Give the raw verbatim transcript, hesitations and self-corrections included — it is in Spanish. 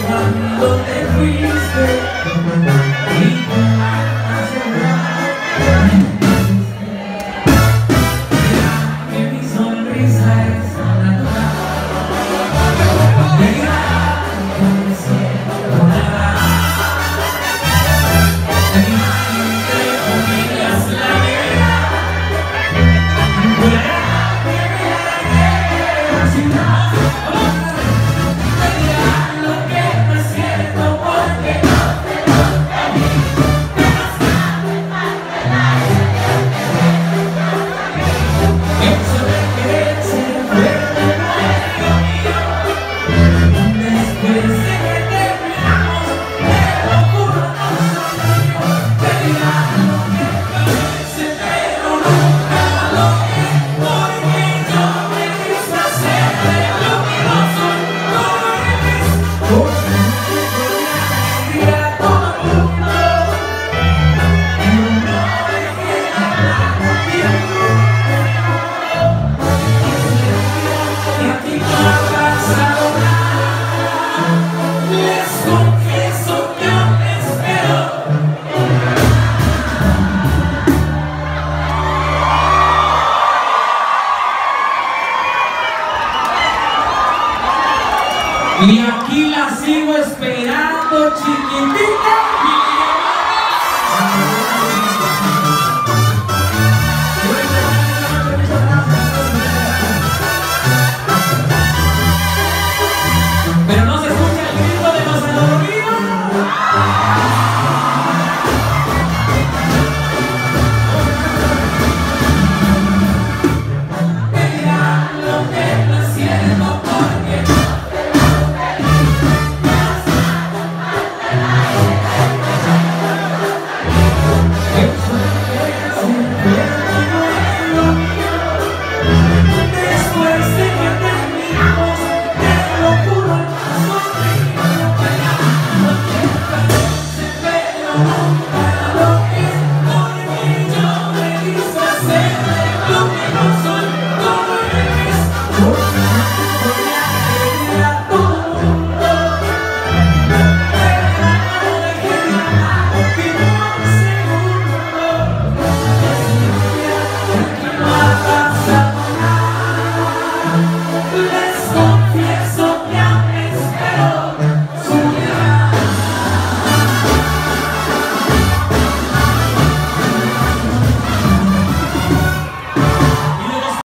cuando te fuiste y tu alma se va. Mira que mi sonrisa es natural. Mira que me siento nada. Entre comillas la guerra. Fuera que me largué sin nada. Y aquí la sigo esperando, chiquitita. Pero no se escucha el grito de los adoloridos. Mira lo que no es cierto porque les confieso